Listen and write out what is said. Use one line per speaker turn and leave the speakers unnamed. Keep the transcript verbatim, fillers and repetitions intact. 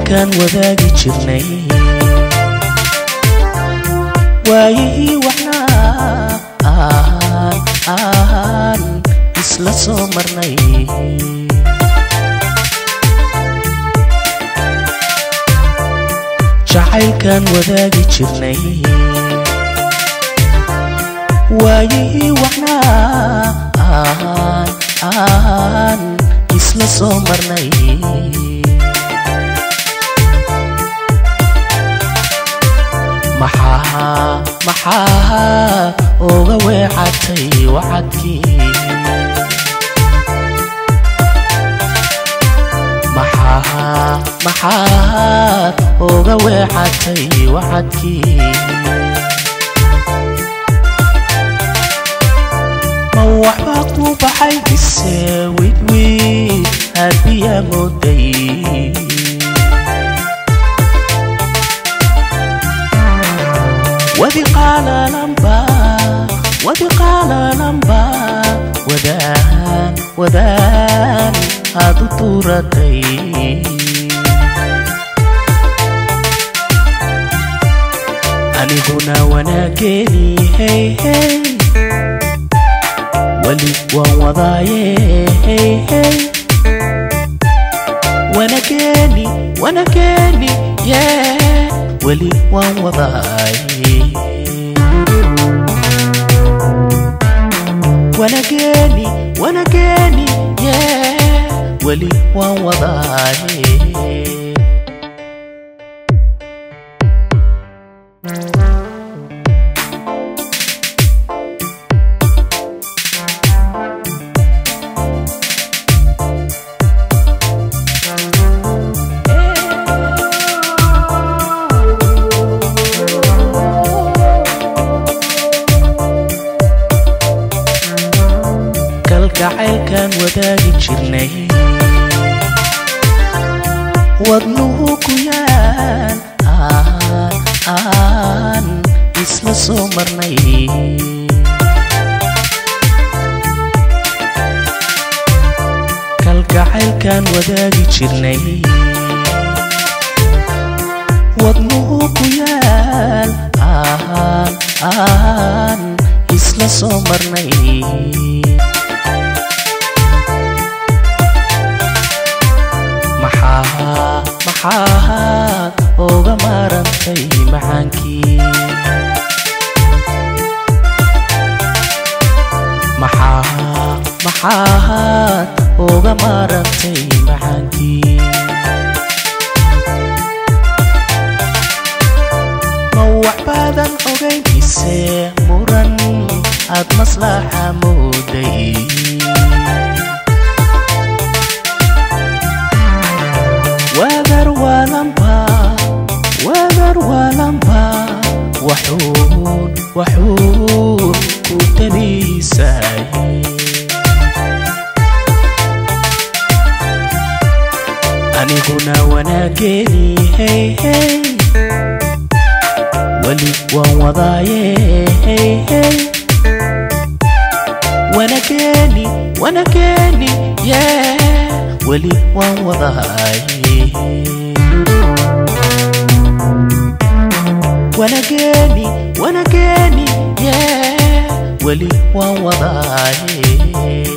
jacaylkan wadaagi jirnay waayihii waxnaa aan aan isla soo marnay jacaylkan wadaagi jirnay waayihii waxnaa aan aan isla soo marnay maxaa maxaa uga weecatay wacadkii maxaa maxaa uga weecatay wacadkii ma waxba ku baxay mise widwiid hadbiya mooday ودي قال لمبا ودي قال لمبا ودان ودان هادو طورتي أني هنا وانا كيني هي هي ولي ووضاي هي هي وانا كيني وانا كيني yeah ولي ووضاي وانا جاني وانا جاني يا ولي ووضاي jacaylkan wadaagi jirnay wadnuhu ku yaal aan aan isla soo marnay kalgacaylkan wadaagi jirnay wadnuhu ku yaal aan aan isla soo marnay maxaa maxaa uga maarantay macaankii maxaa maxaa uga maarantay macaankii ma waxbaadan ogayn mise muran aad maslaxa mooday وذر ولمبا وذر ولمبا وحون وحون كتني ساي أني هنا وانا جاني هي هي ولي ووضاي هي هي وانا جاني وانا جاني يا ولي ووضاي وانا جاني وانا جاني يا ولي ووضاي